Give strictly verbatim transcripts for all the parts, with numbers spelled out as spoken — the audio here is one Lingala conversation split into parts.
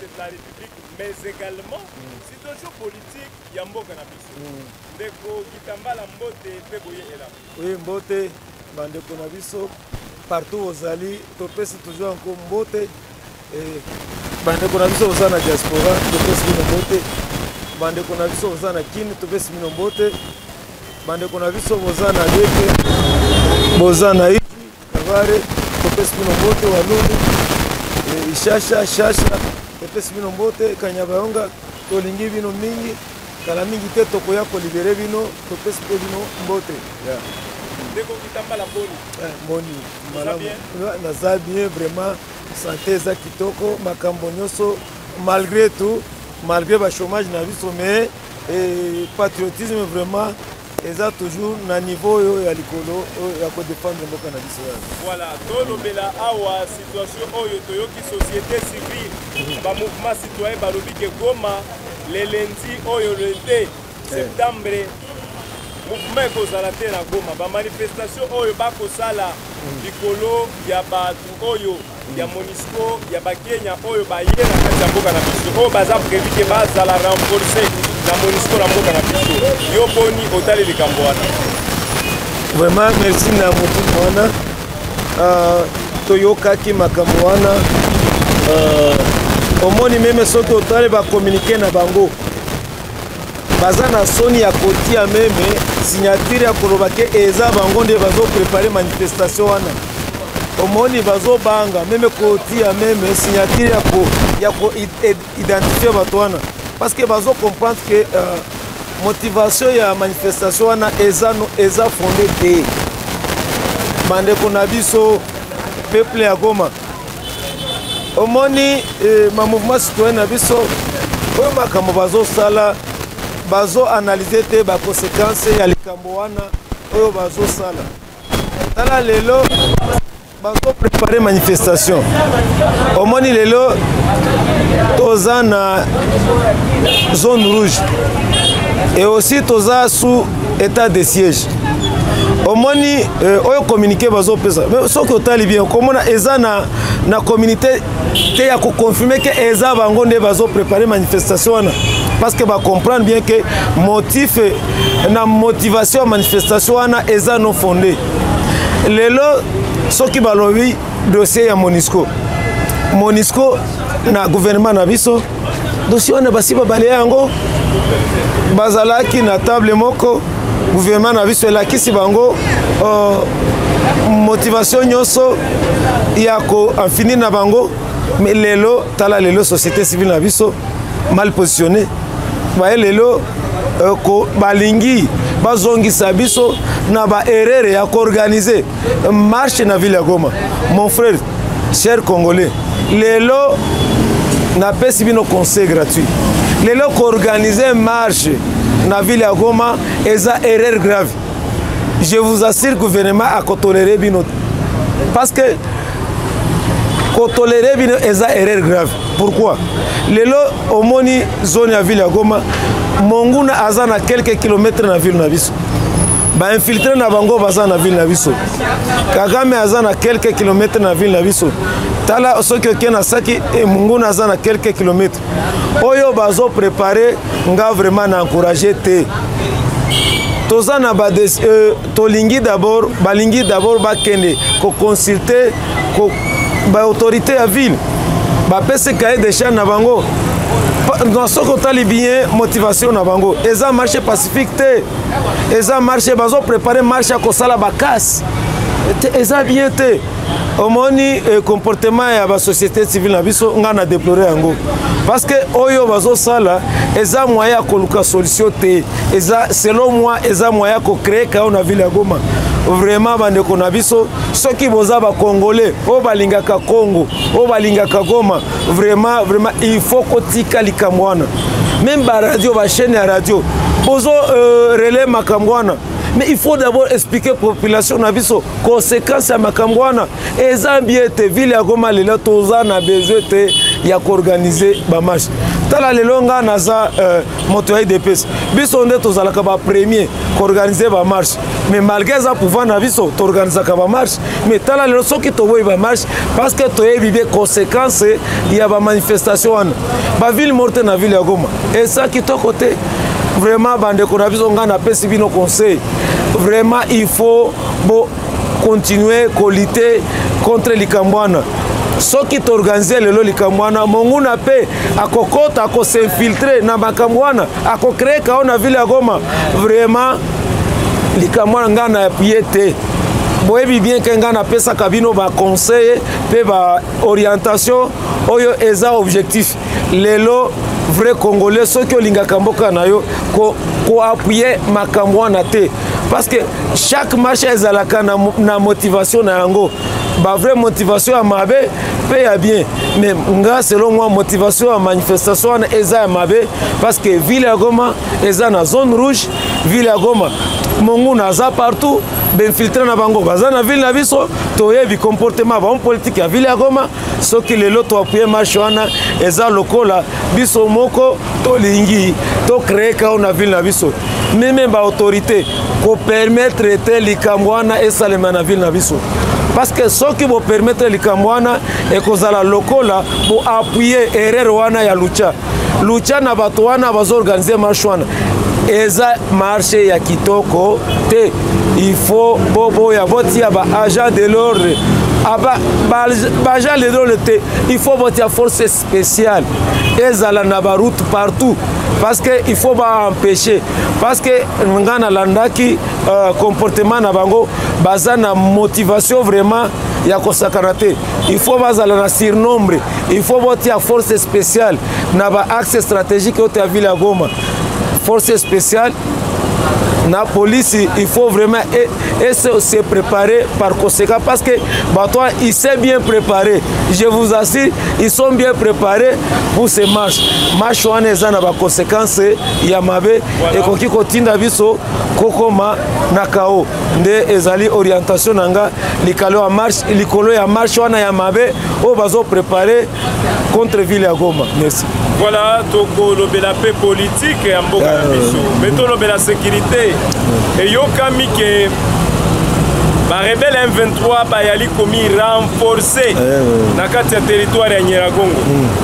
de la République, mais également situation politique ya mboka na biso. Ndeko Kitambala Mbote pe boye ela. Oui, Mbote, bandeko na biso partout ozali, topesi toujours encore Mbote. Et bandeko na biso oza na diaspora, topesi bino Mbote. Bandeko na biso oza na Kini, topesi bino Mbote. Bandeko na biso oza na Leke, boza na Iji, Kavare, topesi bino Mbote, Walungu, Ishasha, Shasha, topesi bino Mbote, Kanyabayonga, tolingi bino mingi, kala mingi te tokoya ko libere bino, topesi pe bino Mbote. Yeah. Ndeko Kitambala Boni. Eh, Boni. Malamu. Naza bien, vraiment, santé za kitoko, makambo nyonso, malgré tout, malgré le chômage na biso, mais et patriotisme vraiment, eza toujours na niveau ya likolo ya ko défendre mboka na biso. Voilà, tolobela awa situation oyo toyoki société civile, ba mouvement citoyen balobi ke Goma le lundi oyo le deux septembre mouvement kozala te na Goma, ba manifestation oyo bakosala likolo ya batu oyo ya Monisco ya bakenya oyo baye na kati ya mboka na biso oyo baza prévu ke bazala renforcer na Monisco na mboka na biso. Yo Boni otali likambo wana. Vraiment merci na mutu mwana uh, toyokaki makambo wana uh, omoni meme soki otali bakommunike na bango baza na soni ya kotia meme signature ya koloba ke eza bango nde bazoprepare manifestation wana. Omoni bazobanga meme kotia meme signature ya ko ya ko identifier bato wana parce que bazo comprendre que uh, motivation ya manifestation wana eza no eza fondé te bandeko na biso peuple ya Goma. Omoni eh, ma mouvement citoyen na biso oyo makambo bazosala bazo analyser te ba conséquences ya likambo wana oyo bazosala. Tala lelo bazo préparer manifestation. Omoni lelo toza na zone rouge et aussi toza sous état de siège. Omoni euh, oyo communiqué bazo pesa. Mais ce que otali bien komona eza na na communauté te ya ko confirmer que eza bango nde bazo préparer manifestation wana parce que ba comprendre bien que motif na motivation ya manifestation wana eza non fondé. Lelo soki balobi dossier ya Monisco. Monisco na gouvernement na biso dossier wana basi babale yango bazalaki na table moko gouvernement na biso elakisi bango uh, motivation nyonso ya ko infini na bango mais lelo tala lelo société civile na biso mal positionné ba lelo uh, ko balingi bazongisa biso na ba erreur ya ko organiser marche na ville ya Goma. Mon frère cher congolais lelo na pesi bino conseil gratuit lelo ko organiser marche na ville ya Goma eza erreur grave. Je vous assure gouvernement a tolérer bino parce que ko tolérer bino eza erreur grave. Pourquoi? Lelo omoni zone ya ville ya Goma Monguna aza na quelques kilomètres na ville na biso ba infiltrer na bango baza na ville na biso. Kagame aza na quelques kilomètres na ville na biso. Tala soki okena saki e Monguna aza na quelques kilomètres. Oyo bazo préparer nga vraiment na encourager te. Toza na ba euh, tolingi d'abord, balingi d'abord ba kende ko consulter ko ba autorité ya ville. Ba pese cahier de charge na bango. Dans ce que tu bien motivation na bango. Eza marché pacifique te. Eza marché bazo préparer marché ko sala ba casse. Eza bien te. Omoni eh, comportement ya ba société civile na biso nga na déplorer yango. Parce que oyo bazo sala eza moyen ko luka solution te. Eza selon moi eza moyen ko créer ka na ville ya Goma. Vraiment bandeko na biso soki boza ba congolais o balingaka Congo o balingaka Goma vraiment vraiment il faut kotika likamwana même ba radio ba chaîne ya radio bozo euh, relais makamwana mais il faut d'abord expliquer population na biso conséquences ya makamwana eza bien te ville ya Goma lelo toza na besoin te ya koorganize bamarche tala lelo nga naza euh, moto ya I D P S biso nde tozalaka bapremier koorganize bamarche mais malgré eza pouvoir na biso toorganizaka bamarche mais tala lelo soki toboyi bamarche parce que toyebi bie conséquence ya bamanifestation wana baville morte na ville ya Goma eza kitoko te vraiment bandeko na biso nga napesi bino conseil vraiment il faut bo continuer kolite contre likambo wana soki toorganize lelo likambo wana monguna mpe akokota akosinfiltre na makambo wana akocree kao na ville ya Goma vraiment likambo wana nga na appuye te boyebi bien ke nga napesaka bino baconseil mpe baorientation oyo eza objectif lelo vrai congolais soki olingaka mboka na yo koappuye ko makambo wana te parce que chaque marche ezalaka na, na motivation na yango ba vraie motivation ya mabe pe ya bien mais nga selon moi motivation ya manifestation wana eza ya mabe parce que ville ya Goma eza na zone rouge ville ya Goma monguna aza partout benfiltre na bango baza na ville na biso toyebi comportement ba politique ya ville ya Goma soki lelo toappuye marche wana eza lokola biso moko tolingi to créer kao na ville na biso meme ba autorité ko permettre te likambo wana esalema na ville na biso parce que soki bo permettre likambo wana ekozala lokola bo appuyer erreur wana ya lucha lucha na bato wana bazo organiser marche wana eza marche ya kitoko te il faut bobo ya botia ba agent de l'ordre aba ba agent de l'ordre te il faut botia force spéciale ezala na ba route partout parce que il faut ba empêcher parce que ngana landaki euh, comportement na bango baza na motivation vraiment ya kosakana te il faut bazala na surnombre il faut botia force spéciale na ba axe stratégique ote ya ville ya Goma force spéciale na police il faut vraiment et, et se, se préparer par conséquent parce que Batoa il s'est bien préparé je vous assure ils sont bien préparés pour ces marches marche wana eza na ba conséquences ya mabe et koki kotinda biso kokoma na kao nde ezali orientation nanga likalo ya marche likolo ya marche wana ya mabe o bazo préparer contre ville ya Goma merci voilà toko lobela pe politique ya mboka na biso meto lobela sécurité et yokami ke ba rebelle M vingt-trois ba yali komi renforcer na kati ya territoire ya Nyiragongo.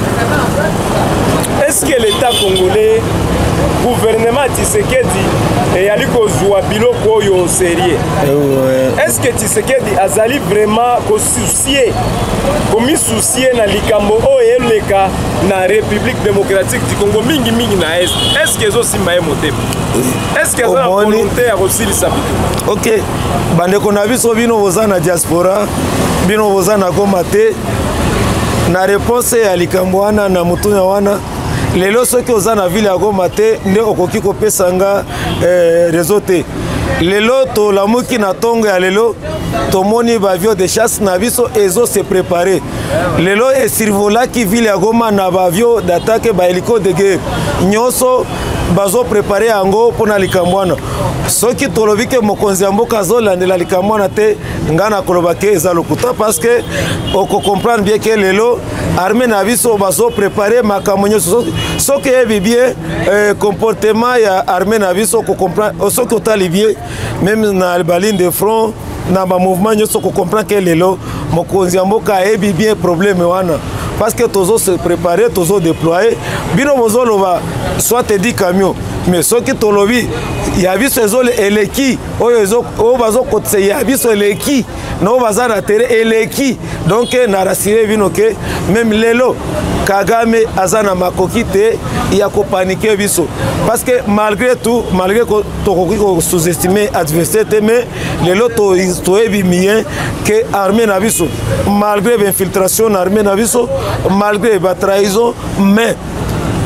Est-ce que l'état congolais gouvernement Tshisekedi et yali kozwa biloko oyo sérieux? Est-ce que Tshisekedi azali vraiment ko soucier komi soucier na likambo oyo eleka na République démocratique du Congo mingi mingi na est? Est-ce que ezo simba ye motema? Est-ce que ça volonté ya kosilisa bito? OK, bandeko na biso bino boza na diaspora bino boza na Goma te na réponse ya likambo wana na mutunya wana lelo soki oza na ville ya Goma te nde okoki kopesa nga eh, réseau te lelo tolamuki na tongo ya lelo tomoni bavio de chasse na biso ezo se préparer lelo esirvolaki ville ya Goma na bavio d'attaque ba hélico de guerre nyonso bazo préparer yango pona likambo wana soki tolobi ke mokonzi ya mboka azolandela likambo wana te nga na koloba ke eza lokuta parce que oko comprendre bien ke lelo armée na biso bazo préparer makambo nyonso soki yebi bien eh, comportement ya armée na biso ko comprendre soki otali bien même na baline de front na ba mouvement nyonso ko comprendre ke lelo mokonzi ya mboka yebi bien problème wana parce que tozo se préparer tozo déployer bino mozo loba soit te dit camion mais soki tolobi ya biso ezole eleki oyo ezo o bazo kotse ya biso eleki no baza na terre eleki donc na rassurer bino ke même lelo Kagame azana makoki te ya ko paniquer biso parce que malgré tout malgré que to sous-estimer adversaire mais lelo to to ebi mien que armée na biso malgré l'infiltration armée na biso malgré la trahison mais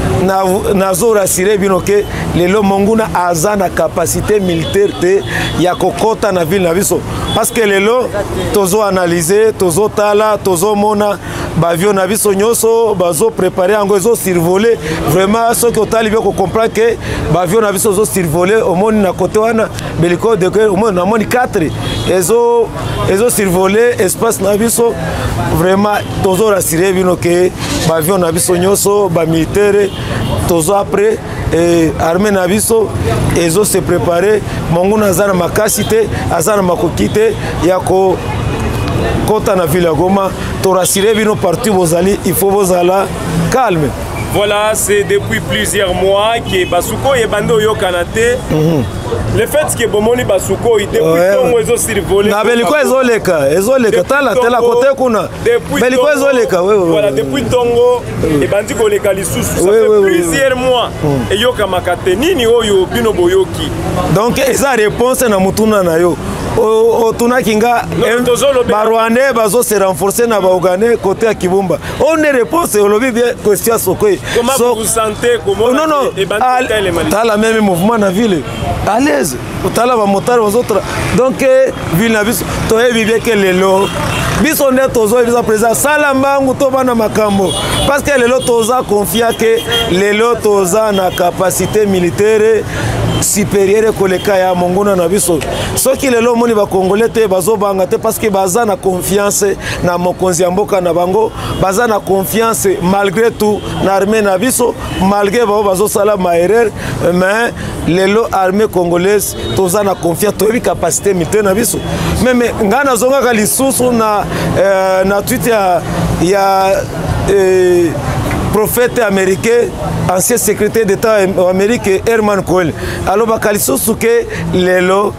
nazo rassurer bino ke lelo monguna aza na capacité militaire te ya kokota na ville na biso parce que lelo tozo analyser tozo tala tozo mona bavio na biso nyonso bazo préparer yango ezo survoler vraiment ce que otali bien ko comprendre que bavio na biso zo survoler au moni na côté wana beliko de au moni na moni quatre ezo ezo survoler espace na biso vraiment tozo rassurer bino ke bavio na biso nyonso ba militaire tozo après et armée na biso ezo se préparer monguna azana makasite azana makokite yako kota na ville Goma to rassurer bino partout bozali il faut bozala calme. Voilà, c'est depuis plusieurs mois que Basuko et Bando yo kanate. Le fait que Bomoni Basuko il depuis Tongo ezo survolé. Na beliko ezoleka, ezoleka tala tala côté kuna. Beliko ezoleka, oui oui. Voilà, depuis Tongo et Bandi ko leka lisusu ça fait plusieurs mois et yo kamakate nini oyo bino boyoki. Donc eza réponse na mutuna na yo. O tuna kinga barwandais bazo se renforcer na baougandais côté à Kibumba. On est réponse au lobby bien question Sokoi. Comment so, vous sentez comment non non t'as la même mouvement na ville à l'aise t'as la motard aux autres donc ville na biso to yebi bien que lelo biso nde tozo ebisa président sala mbangu to bana makambo parce que lelo toza confiant que lelo toza na capacité militaire supérieure koleka ya monguna na biso soki lelo moni ba congolais te bazo banga te parce que baza na confiance na mokonzi ya mboka na bango baza na confiance malgré tout na armée na biso malgré bao bazo sala ma erreur mais lelo armée congolaise toza na confiance to capacité militaire na biso même ngana zonga ka lisusu na euh, na tweet ya ya euh, prophète américain, ancien secrétaire d'État américain Herman Cohen. Alors bakaliso suke lelo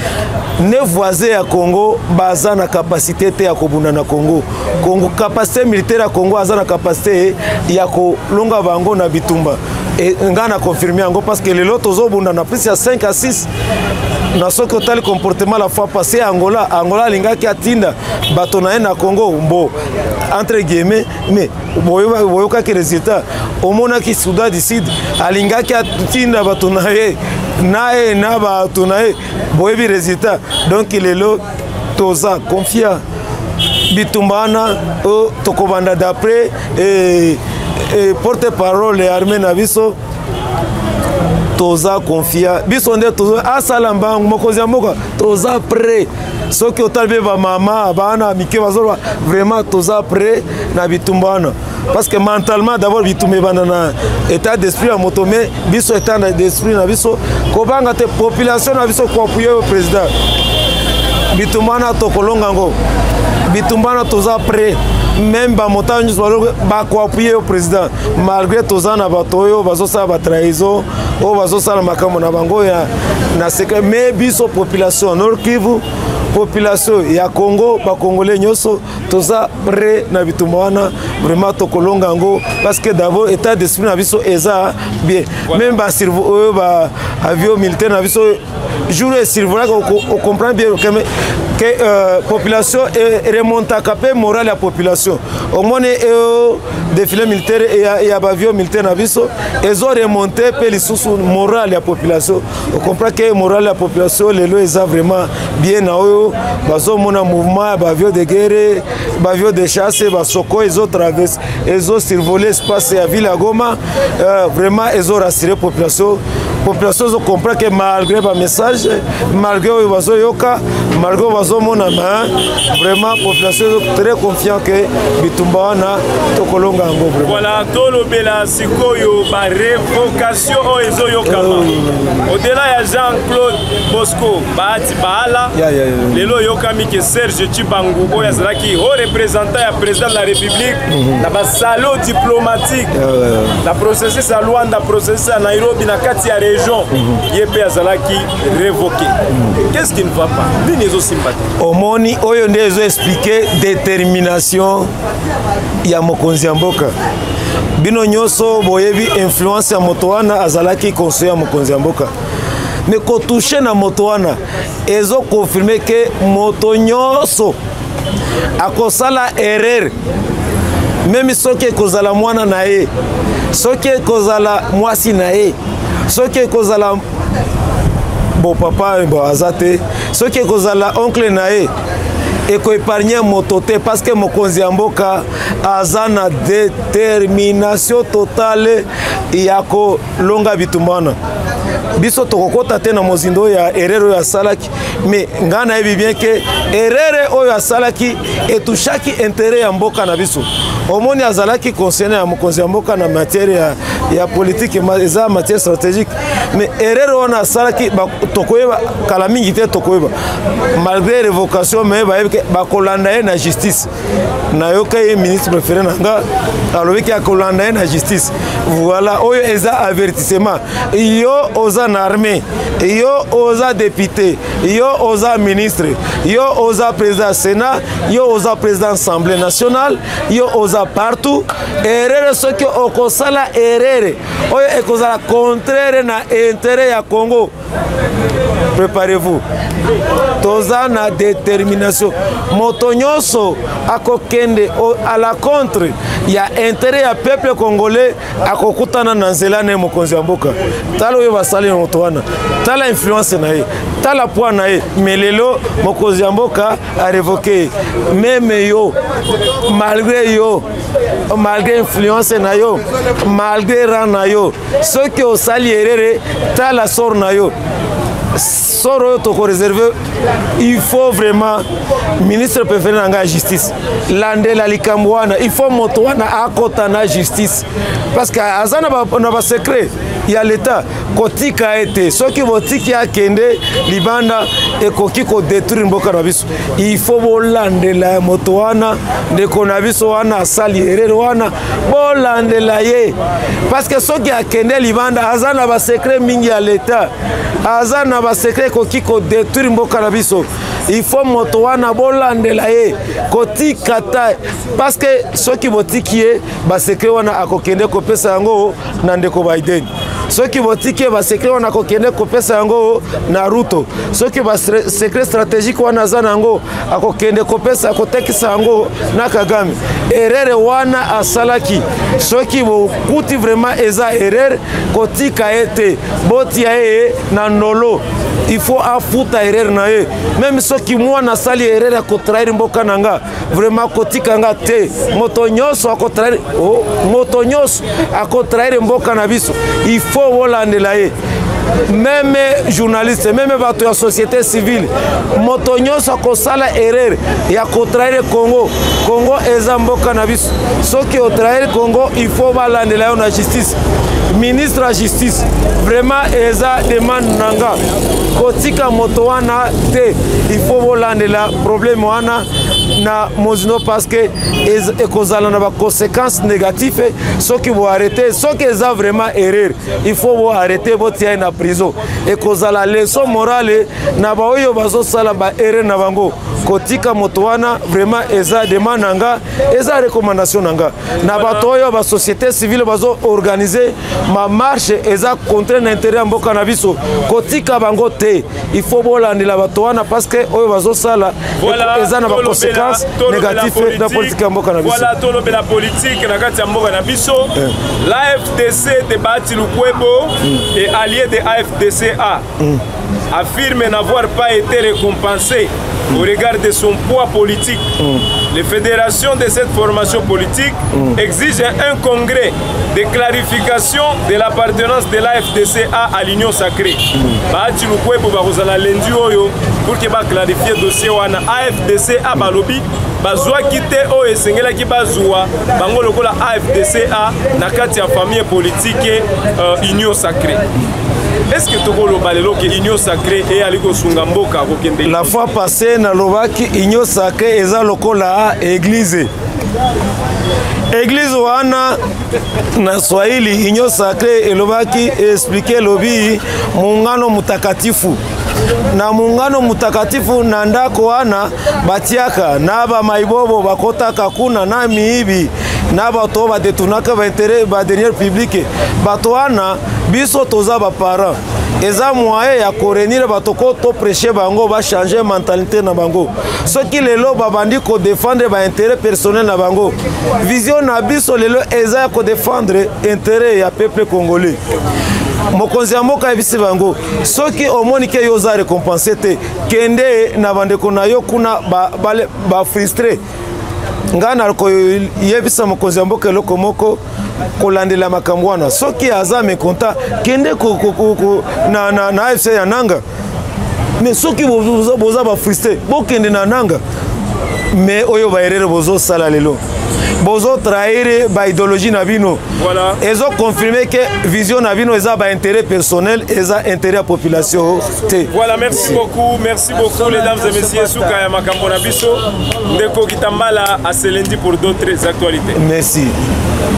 ne voisins à Congo baza na capacité te ya kobunda na Congo. Congo capacité militaire à Congo aza na capacité ya ko longa bango na bitumba. Et ngana confirmer yango parce que lelo tozo bunda na plus ya cinq à six na soko tel comportement la fois passée Angola Angola linga ki atinda bato na na Congo mbo entre guillemets mais boyoka boyoka ki résultat au mona ki Soudan du Sud alinga ki atinda bato na ye na e na bato na ye boyebi résultat donc lelo toza confiant bitumbana o tokobanda d'après et et porte-parole armée na biso toza confiant biso nde toza asala mbangu mokozi ya mboka toza prêt soki otalbe ba mama bana mike bazolwa vraiment toza prêt na bitumbana parce que mentalement d'abord bitumbe bana na état d'esprit à moto mais biso état d'esprit na biso kobanga te population na biso ko appuyer le président bitumbana tokolonga ngo bitumbana toza prêt même ba montagne ba ko appuyer au président malgré tozana batoyo bazosa ba trahison o bazosa la makambo na bango ya na secret mais biso population Nord Kivu population ya Congo ba congolais nyoso toza prêt na bitumbana vraiment tokolonga ngo parce que d'abord état d'esprit na biso eza bien même ba survoi ba avion militaire na biso jour et survoi on comprend bien que que euh, population et remonte à capé moral la population au moins euh, défilé militaire et et avion militaire na biso ils ont remonté pe lisusu moral la population on comprend que moral la population les lois est vraiment bien na oyo bazo mona mouvement avion de guerre avion de chasse basoko ils ont traversé ils ont survolé espace à ville Goma euh, vraiment ils ont rassuré population population ils comprend que malgré ba message malgré bazo yoka malgré mon ami, vraiment population très confiant que bitumba na tokolonga ngo voilà tolo bela sikoyo ba révocation o ezo yokama au-delà ya Jean-Claude Bosco baati baala lelo yokami ke Serge Chibangu o yazalaki o représentant ya président de la République na ba salon diplomatique la processus à Luanda processus à Nairobi na kati ya région yepe yazalaki révoqué. Qu'est-ce qui ne va pas? Ni ezo sympathie omoni oyo nde ezo expliquer détermination ya mokonzi ya mboka bino nyoso boyebi influence ya moto wana azalaki conseiller ya mokonzi ya mboka mais ko toucher na moto wana ezo confirmer que moto nyoso akosala erreur même soki ekozala mwana na ye soki ekozala mwasi na ye soki ekozala bon papa bon aza te soki ekozala oncle na ye ekoépargne moto te parce que mokonzi ya mboka aza na détermination totale ya kolonga bitumba wana biso tokokota te na mozindo ya erreur oyo asalaki mais ngai nayebi bien ke erreur oyo asalaki etushaki intérêt ya mboka na biso omoni azalaki conseiller ya mokonzi ya mboka na matière ya, ya politique eza matière stratégique mais erreur wana asalaki tokoyeba kala mingi te tokoyeba malgré révocation mais bayebi ke bakolanda ye na justice nayoka ye ministre préféré na nga alobi ke akolanda ye na justice voilà oyo eza avertissement yo oza na armée yo oza député yo oza ministre yo oza président sénat yo oza président assemblée nationale yo oza partout erreur soki okosala erreur oyo ekozala contraire na intérêt ya Congo préparez-vous toza na détermination moto nyonso akokende à la contre ya intérêt ya peuple congolais akokutana na nzela na mokonzi ya mboka tala oyo basali na moto wana tala influence na ye tala poids na ye melelo mokonzi ya mboka a révoqué même yo malgré yo malgré influence na yo malgré rang na yo soki osali erreur tala sort na yo soro toko réservé il faut vraiment ministre préféré na nga justice landela likambo wana il faut moto wana akota na justice parce que azana ba na ba secret ya l'état kotika ete soki botiki akende libanda ekoki ko détruire mboka na biso il faut bolandela moto wana ndeko na biso wana asali erreur wana bolandela ye parce que soki akende libanda azana ba secret mingi ya l'état azana ba secret koki ko détruire mboka na biso il faut moto wana bolandela ye kotika ta parce que soki botiki ye ba secret wana akokende kopesa yango na ndeko Biden soki botiki ba secret wana akokende kopesa yango na Ruto soki ba secret stratégique wana za nango akokende kopesa akotekisa yango na Kagame erreur wana asalaki soki bokuti vraiment eza erreur kotika ete boti ya ye na nolo il faut afuta erreur na ye même soki mwana sali erreur ya kotraire mboka nanga vraiment kotika nga te moto nyonso akotraire oh, moto nyonso akotraire mboka na biso il faut wolandela ye même journaliste même bato ya société civile moto nyonso akosala erreur ya kotraire Congo Congo eza mboka na biso soki otraire Congo il faut balandela yo na justice ministre la justice vraiment eza demande nanga kotika moto wana te il faut volandela problème wana na mozino parce que ekozala na ba conséquences négatives soki bo arrêter soki eza vraiment erreur il faut bo arrêter bo tia na prison ekozala leçon morale na ba oyo bazo sala ba erreur na bango kotika moto wana vraiment eza demande nanga eza recommandation nanga na bato oyo ba société civile bazo organiser ma marche eza contre l'intérêt mboka na biso kotika bango te il faut bolandela bato wana parce que oyo bazo sala eza na ba conséquences négatives na politique mboka na biso. Voilà tolo la politique na kati ya mboka na biso. L'A F D C de Bahati Lukwebo et allié de A F D C A affirme n'avoir pas été récompensé au regard de son poids politique. Mm. Les fédérations de cette formation politique mm. exigent un congrès de clarification de l'appartenance de l'A F D C A à l'Union sacrée. Bahati Lukwebo bakozala lendi oyo pour que ba clarifier dossier wana A F D C A balobi bazwa kite o esengela ki bazwa bango lokola A F D C A na kati ya famille politique euh, Union sacrée. Est-ce que tu as dit que l'Union sacrée est à l'Igosungamboka? La fois passée, na lobaki Union sacrée est à lokola église. Église wana na Swahili Union sacrée et lobaki expliquer lobi muungano mutakatifu. Na muungano mutakatifu na ndako wana batiaka na ba maibobo bakotaka kuna na miibi na bato badetunaka ba intérêt ba dernière publique bato wana biso toza ba parents eza moyen ya korenir bato ko to prêcher bango ba changer mentalité na bango soki lelo babandi ko défendre ba intérêt personnel na bango vision na biso lelo eza ko défendre intérêt ya peuple congolais mokonzi ya mboka yebisi bango soki omoni ke yo oza récompensé te kende na bandeko na yo kuna bafrustre ngai nakoyebisa mokonzi ya mboka eloko moko kolandela makambo wana soki aza mekonta kende na A F C ya nanga mais soki boza bafrustre bokende na nanga mais oyo baerere bozosala lelo bozo trahir ba idéologie na bino voilà ezo confirmer que vision na bino eza ba intérêt personnel eza intérêt à population te voilà merci beaucoup merci beaucoup mesdames et messieurs suka ya makambo na biso ndeko kitambala à ce lundi pour d'autres actualités merci.